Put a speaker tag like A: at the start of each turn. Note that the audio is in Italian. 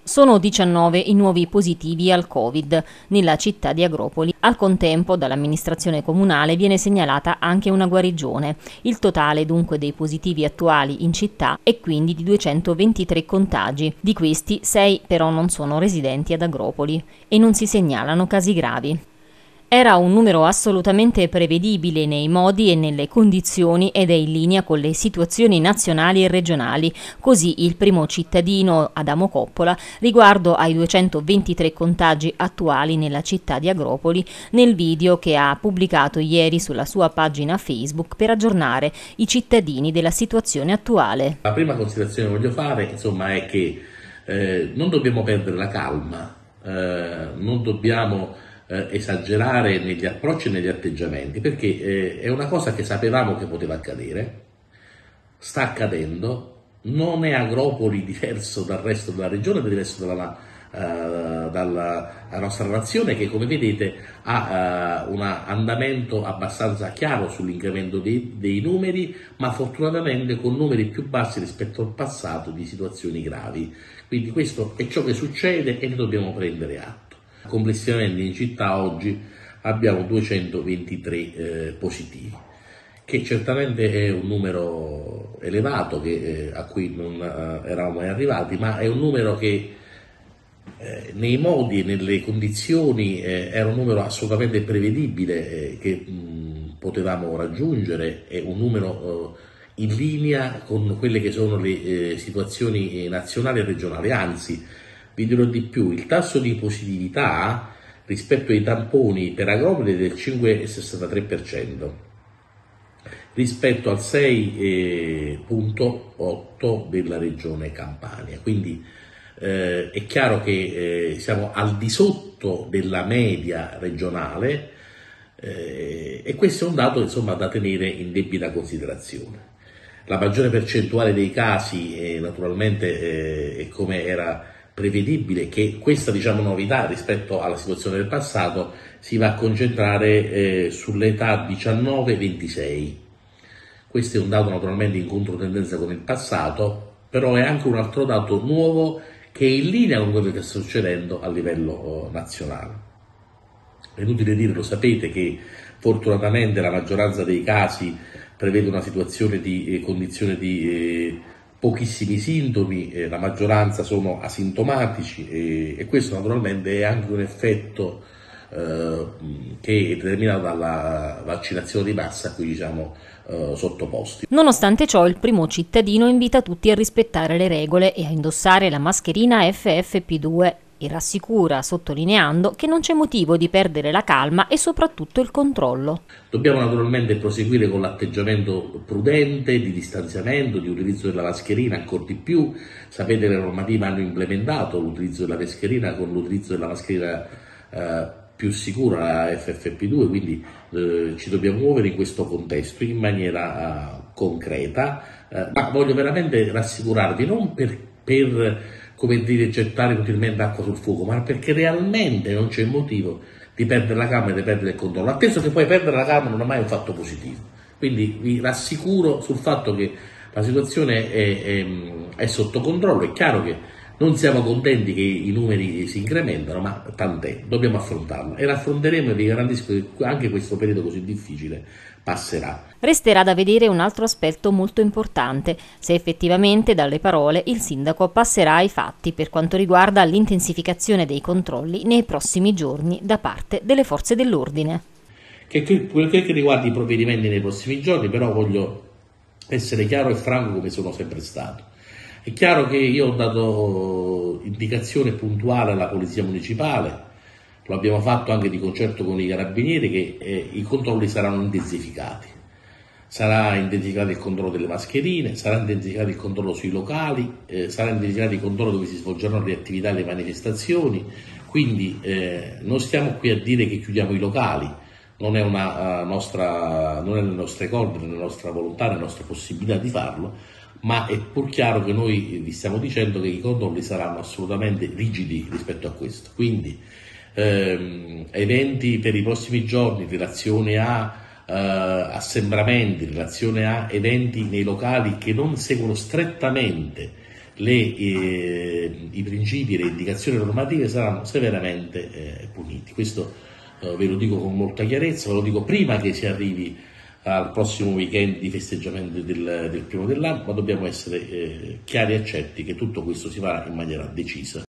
A: Sono 19 i nuovi positivi al Covid nella città di Agropoli. Al contempo, dall'amministrazione comunale viene segnalata anche una guarigione. Il totale dunque dei positivi attuali in città è quindi di 223 contagi. Di questi 6 però non sono residenti ad Agropoli e non si segnalano casi gravi. Era un numero assolutamente prevedibile nei modi e nelle condizioni ed è in linea con le situazioni nazionali e regionali. Così il primo cittadino, Adamo Coppola, riguardo ai 223 contagi attuali nella città di Agropoli, nel video che ha pubblicato ieri sulla sua pagina Facebook per aggiornare i cittadini della situazione attuale.
B: La prima considerazione che voglio fare, insomma, è che non dobbiamo perdere la calma, non dobbiamo esagerare negli approcci e negli atteggiamenti, perché è una cosa che sapevamo che poteva accadere, sta accadendo, non è Agropoli diverso dal resto della regione, è diverso dalla nostra nazione, che come vedete ha un andamento abbastanza chiaro sull'incremento dei numeri, ma fortunatamente con numeri più bassi rispetto al passato di situazioni gravi. Quindi questo è ciò che succede e ne dobbiamo prendere atto. Complessivamente in città oggi abbiamo 223 positivi, che certamente è un numero elevato a cui non eravamo mai arrivati, ma è un numero che nei modi e nelle condizioni era un numero assolutamente prevedibile che potevamo raggiungere, è un numero in linea con quelle che sono le situazioni nazionali e regionali, anzi vi dirò di più, il tasso di positività rispetto ai tamponi per Agropoli è del 5,63% rispetto al 6,8% della regione Campania, quindi è chiaro che siamo al di sotto della media regionale e questo è un dato insomma da tenere in debita considerazione. La maggiore percentuale dei casi naturalmente è come era prevedibile, che questa novità rispetto alla situazione del passato si va a concentrare sull'età 19-26. Questo è un dato naturalmente in controtendenza con il passato, però è anche un altro dato nuovo che è in linea con quello che sta succedendo a livello nazionale. È inutile dire, lo sapete, che fortunatamente la maggioranza dei casi prevede una situazione di condizione di pochissimi sintomi, la maggioranza sono asintomatici e questo naturalmente è anche un effetto che è determinato dalla vaccinazione di massa a cui siamo sottoposti.
A: Nonostante ciò, il primo cittadino invita tutti a rispettare le regole e a indossare la mascherina FFP2 e rassicura, sottolineando che non c'è motivo di perdere la calma e soprattutto il controllo.
B: Dobbiamo naturalmente proseguire con l'atteggiamento prudente di distanziamento, di utilizzo della mascherina ancora di più. Sapete che le normative hanno implementato l'utilizzo della mascherina con l'utilizzo della mascherina più sicura, la FFP2, quindi ci dobbiamo muovere in questo contesto in maniera concreta, ma voglio veramente rassicurarvi, non per come dire, gettare inutilmente acqua sul fuoco, ma perché realmente non c'è motivo di perdere la calma e di perdere il controllo, atteso che poi perdere la calma non è mai un fatto positivo. Quindi vi rassicuro sul fatto che la situazione è sotto controllo. È chiaro che non siamo contenti che i numeri si incrementano, ma tant'è, dobbiamo affrontarlo e l'affronteremo e vi garantisco che anche questo periodo così difficile passerà.
A: Resterà da vedere un altro aspetto molto importante, se effettivamente dalle parole il sindaco passerà ai fatti per quanto riguarda l'intensificazione dei controlli nei prossimi giorni da parte delle forze dell'ordine.
B: Quel che riguarda i provvedimenti nei prossimi giorni, però voglio essere chiaro e franco come sono sempre stato. È chiaro che io ho dato indicazione puntuale alla Polizia Municipale, lo abbiamo fatto anche di concerto con i Carabinieri, che i controlli saranno intensificati. Sarà intensificato il controllo delle mascherine, sarà intensificato il controllo sui locali, sarà intensificato il controllo dove si svolgeranno le attività e le manifestazioni, quindi non stiamo qui a dire che chiudiamo i locali, non è nelle nostre corde, nella nostra volontà, nella nostra possibilità di farlo, ma è pur chiaro che noi vi stiamo dicendo che i controlli saranno assolutamente rigidi rispetto a questo. Quindi eventi per i prossimi giorni in relazione a assembramenti, in relazione a eventi nei locali che non seguono strettamente i principi e le indicazioni normative saranno severamente puniti. Questo ve lo dico con molta chiarezza, ve lo dico prima che si arrivi al prossimo weekend di festeggiamento del primo dell'anno, ma dobbiamo essere chiari e certi che tutto questo si farà in maniera decisa.